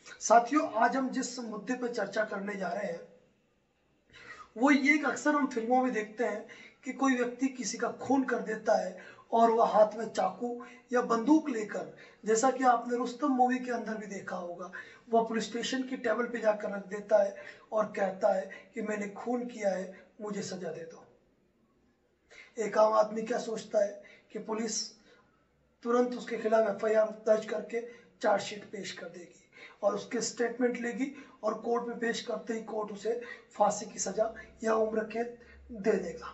साथियों, आज हम जिस मुद्दे पर चर्चा करने जा रहे हैं वो ये कि अक्सर हम फिल्मों में देखते हैं कि कोई व्यक्ति किसी का खून कर देता है और वह हाथ में चाकू या बंदूक लेकर, जैसा कि आपने रुस्तम मूवी के अंदर भी देखा होगा, वह पुलिस स्टेशन की टेबल पे जाकर रख देता है और कहता है कि मैंने खून किया है, मुझे सजा दे दो। एक आम आदमी क्या सोचता है कि पुलिस तुरंत उसके खिलाफ एफआईआर दर्ज करके चार्जशीट पेश कर देगी और उसके स्टेटमेंट लेगी और कोर्ट में पेश करते ही कोर्ट उसे फांसी की सजा या उम्र कैद दे देगा।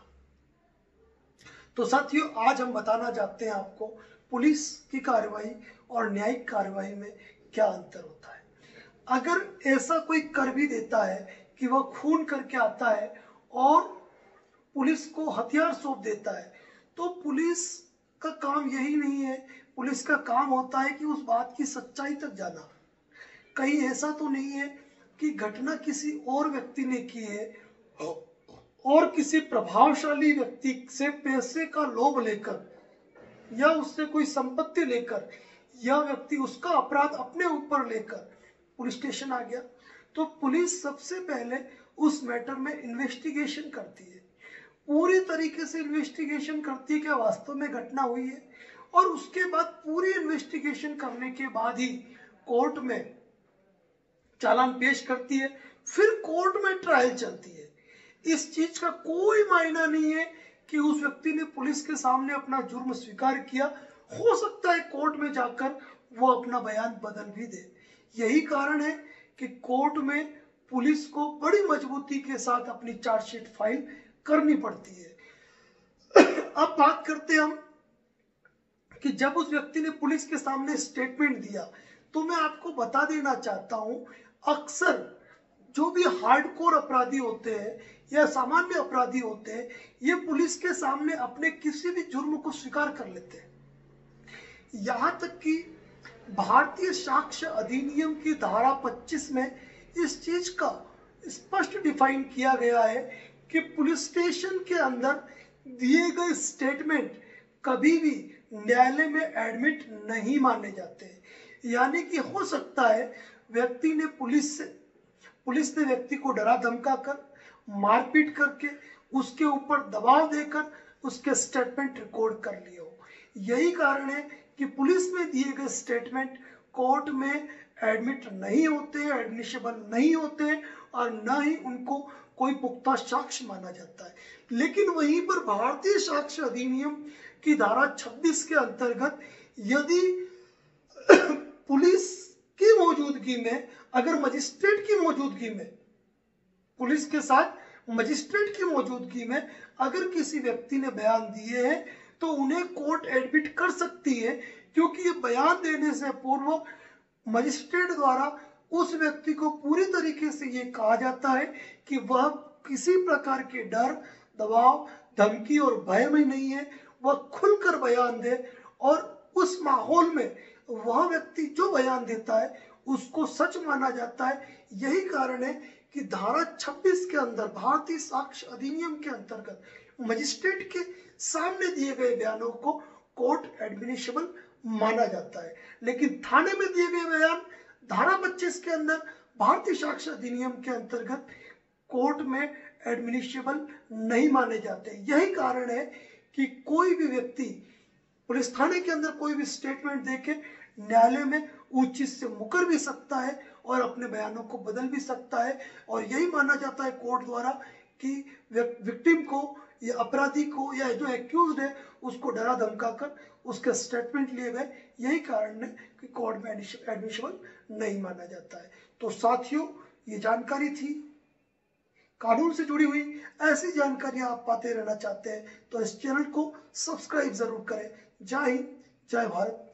तो साथियों, आज हम बताना चाहते हैं आपको पुलिस की कार्रवाई और न्यायिक कार्रवाई में क्या अंतर होता है। अगर ऐसा कोई कर भी देता है कि वह खून करके आता है और पुलिस को हथियार सौंप देता है, तो पुलिस का काम यही नहीं है। पुलिस का काम होता है कि उस बात की सच्चाई तक जाना। कहीं ऐसा तो नहीं है कि घटना किसी और व्यक्ति ने की है और किसी प्रभावशाली व्यक्ति से पैसे का लोभ लेकर या उससे कोई संपत्ति लेकर यह व्यक्ति उसका अपराध अपने ऊपर लेकर पुलिस स्टेशन आ गया। तो पुलिस सबसे पहले उस मैटर में इन्वेस्टिगेशन करती है, पूरी तरीके से इन्वेस्टिगेशन करती है कि वास्तव में घटना हुई है, और उसके बाद पूरी इन्वेस्टिगेशन करने के बाद ही कोर्ट में चालान पेश करती है, फिर कोर्ट में ट्रायल चलती है। इस चीज का कोई मायना नहीं है कि उस व्यक्ति ने पुलिस के सामने अपना जुर्म स्वीकार किया, हो सकता है कोर्ट में जाकर वो अपना बयान बदल भी दे। यही कारण है कि कोर्ट में पुलिस को बड़ी मजबूती के साथ अपनी चार्जशीट फाइल करनी पड़ती है। अब बात करते हैं हम कि जब उस व्यक्ति ने पुलिस के सामने स्टेटमेंट दिया, तो मैं आपको बता देना चाहता हूं, अक्सर जो भी हार्डकोर अपराधी होते हैं या सामान्य अपराधी होते हैं, ये पुलिस के सामने अपने किसी भी जुर्म को स्वीकार कर लेते हैं। यहां तक कि भारतीय साक्ष्य अधिनियम की धारा 25 में इस चीज का स्पष्ट डिफाइन किया गया है कि पुलिस स्टेशन के अंदर दिए गए स्टेटमेंट कभी भी न्यायालय में एडमिट नहीं माने जाते। यानी कि हो सकता है व्यक्ति ने पुलिस ने व्यक्ति को डरा धमका कर, मारपीट करके, उसके ऊपर दबाव देकर उसके स्टेटमेंट रिकॉर्ड कर लिए हो। यही कारण है कि पुलिस में दिए गए स्टेटमेंट कोर्ट में एडमिट नहीं होते, एडमिशेबल नहीं होते और न ही उनको कोई पुख्ता साक्ष्य माना जाता है। लेकिन वहीं पर भारतीय साक्ष्य अधिनियम की धारा 26 के अंतर्गत यदि पुलिस की मौजूदगी में, अगर मजिस्ट्रेट की मौजूदगी में, पुलिस के साथ मजिस्ट्रेट की मौजूदगी में अगर किसी व्यक्ति ने बयान दिए हैं तो उन्हें कोर्ट एडमिट कर सकती है, क्योंकि ये बयान देने से पूर्व मजिस्ट्रेट द्वारा उस व्यक्ति को पूरी तरीके से ये कहा जाता है कि वह किसी प्रकार के डर, दबाव, धमकी और भय में नहीं है, वह खुलकर बयान दे और उस माहौल में वह व्यक्ति जो बयान देता है उसको सच माना जाता है। यही कारण है कि धारा 26 के अंदर भारतीय साक्ष्य अधिनियम के अंतर्गत मजिस्ट्रेट के सामने दिए गए बयानों को कोर्ट एडमिनिशेबल माना जाता है। लेकिन थाने में दिए गए बयान धारा 25 के अंदर भारतीय साक्ष्य अधिनियम के अंतर्गत कोर्ट में एडमिनिशेबल नहीं माने जाते। यही कारण है कि कोई भी व्यक्ति पुलिस थाने के अंदर कोई भी स्टेटमेंट देके न्यायालय में उस चीज से मुकर भी सकता है और अपने बयानों को बदल भी सकता है। और यही माना जाता है कोर्ट द्वारा कि विक्टिम को या अपराधी को या जो एक्यूज्ड है उसको डरा धमका कर उसके स्टेटमेंट लिए गए। यही कारण है कि कोर्ट में एडमिशेबल नहीं माना जाता है। तो साथियों, ये जानकारी थी कानून से जुड़ी हुई। ऐसी जानकारी आप पाते रहना चाहते हैं तो इस चैनल को सब्सक्राइब जरूर करें। जय हिंद, जय भारत।